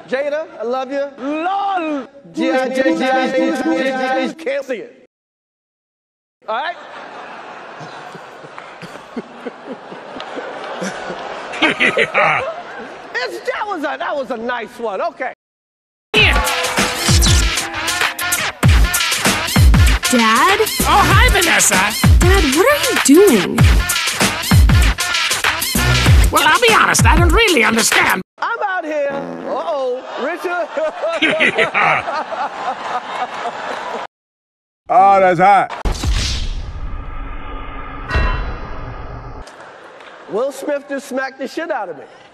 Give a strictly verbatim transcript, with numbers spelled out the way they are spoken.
Jada, I love you. LOL. G I J, G I J, G I J. Can't see it. All right? It's, that was a that was a nice one. Okay. Dad? Oh, hi, Vanessa. Dad, what are you doing? Well, I'll be honest, I don't really understand. I'm out here. Uh-oh, Richard. Oh, that's hot. Will Smith just smacked the shit out of me.